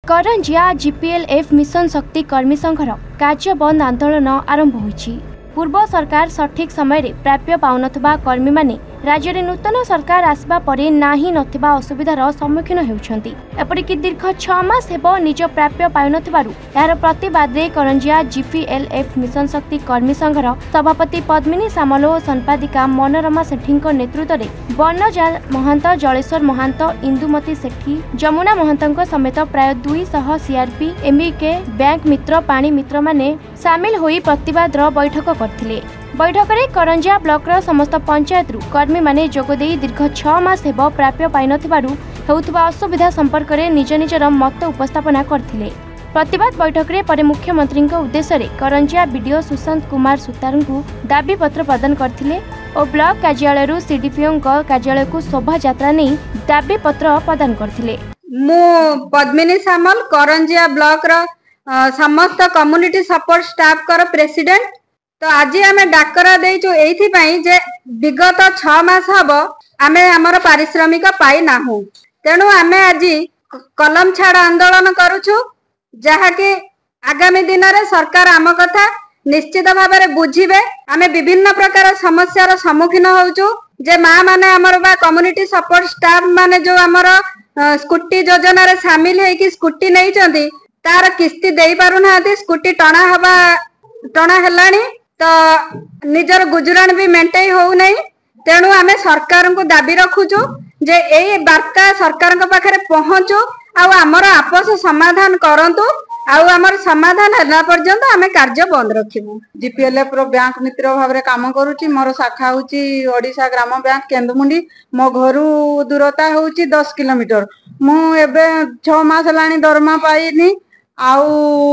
Karanjia जीपीएलएफ mission शक्ति कर्मी संघर कार्य बंद आंदोलन आरंभ होईछि। पूर्व सरकार सठिक समय रे प्राप्य पाउनथबा कर्मी माने राज्य रे नूतन सरकार आसबा परे नाही नथिबा असुविधार सम्मुखीन हेउछंती। एपरिक दीर्घ 6 मास हेबो निज प्राप्य पाउनथबारु यार प्रतिवाद रे करंजिया जीपीएलएफ मिशन शक्ति कर्मी संघर सभापति पद्मिनी सामल और संपादिका मनोरमा सेठीक नेतृत्व रे वर्णजाल महंत, जलेश्वर महंत, इंदुमती सेठी, जमुना महंतक समेत प्राय 200 सीआरपी, एमबीके, बैंक मित्र, पानी मित्र माने सामिल होई प्रतिवाद बैठक करथिले। बैठक में करंजिया ब्लॉक समस्त पंचायत कर्मी माने जोगदे दीर्घ 6 मास हेब प्राप्य पाइनथिबारु हेउथबा असुविधा संपर्क में निज निजर मत उपस्थापना करथिले। प्रतिवाद बैठक में परे मुख्यमंत्री उद्देश्य रे करंजिया बीडीओ सुशांत कुमार सुतार को दाबी पत्र प्रदान करथिले और ब्लॉक कार्यालय सीडीपीओ कार्यालय को शोभा यात्रा नहीं दाबी पत्र प्रदान करथिले। मु पद्मिनी सामल करंजिया ब्लॉक रो समस्त कम्युनिटी सपोर्ट स्टाफ कर प्रेसिडेंट। तो आज आम डाकरा देचु एइथिपाई जे विगत 6 मास हब आमे हमर पारिश्रमिक पाई नाहु। तेणु आमे आज कलम छाड़ आंदोलन करूछु, जहा कि आगामी दिन रे सरकार आम कथा निश्चित भाव में बुझिबे। आमे विभिन्न प्रकार समस्यार सम्मुखीन होउछु जे माँ माने हमर बा कम्युनिटी सपोर्ट स्टाफ माने जो हमर स्कूटी योजना रे शामिल है कि स्कूटी नहीं चंदी तार किस्ती देई पारु नाहती। स्कूटी टणा हेलानी तो निजर गुजरान भी मेंटेन हो नहीं। तेणु आमे सरकार को दाबी रखुचु जे एई बार्ता सरकार पाखरे पहुंचू आउ आमर आपस समाधान करंतु आउ आमर समाधान हला पर्यंत आमे कार्य बंद रखिबु। जीपीएलएफ रो बैंक मित्र भाव रे काम करूची। मोर शाखा होची ओडिशा ग्राम बैंक केंदुमुंडी। मो घरु दूरता होची 10 किलोमीटर। मु एबे 6 मास लानी दरमा पाइनी आउ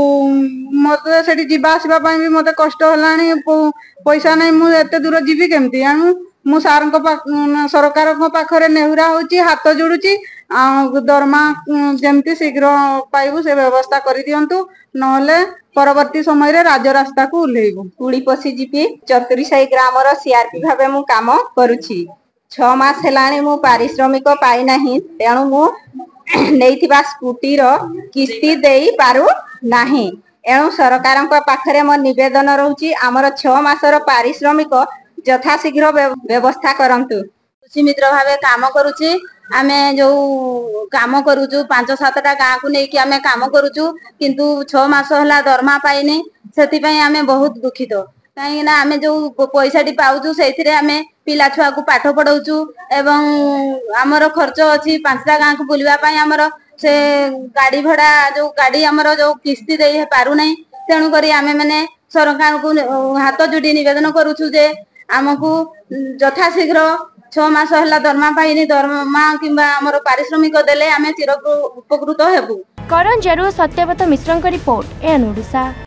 मते सेठी जिबा आसीबा पई भी मते कष्ट हलानी। पैसा नै मु एते दूर जीवी केमती आनु। मु सरकार को पाखरे नेहुरा होची, हाथ जोड़ुची दरमा जेमती शीघ्र पाइबु से व्यवस्था करि दियंतु, नहले परवर्ती समय रे राज रास्ता को उल्लेइबु। उड़ीपसी जीपी चतुरीसाई ग्राम रो सीआरपी भाबे मु काम करूची। 6 मास हेलाणी मु पारिश्रमिक पाई नाही। तेणु मु नेइथिबा स्कूटी रो किस्ती देई पारु नाही। एणु सरकार पाखरे मो निवेदन रहउची हमर 6 मासर पारिश्रमिक यथाशीघ्र व्यवस्था करंतु। कृषि मित्र भावे काम करूची। आमे जो काम करूचु 5-7टा गाँ को नेकी आमे काम करूचु, किंतु 6 मास हला दरमा पाइने। सेति पई आमे बहुत दुखित। काहे ना आमे जो पैसाटी पाउचु सेथिरे आमे पिला छुआ को पाठ पढाउचु एवं हमर खर्च अछि 5टा गाँ को बुलिबा पई हमर से गाड़ी भड़ा जो गाड़ी हमर जो किस्ती देई पारु नै। तेणु करी आमे माने सरकार को हाथ जोड़ी निवेदन करूचु जे आमको यथाशीघ्र 6 मास हला दरमा पाइनी दरमा किंबा हमर पारिश्रमिक देले आमे चिर उपकृत हेबु। करंजिया सत्यव्रत मिश्रଙ୍କ रिपोर्ट एन ओडिशा।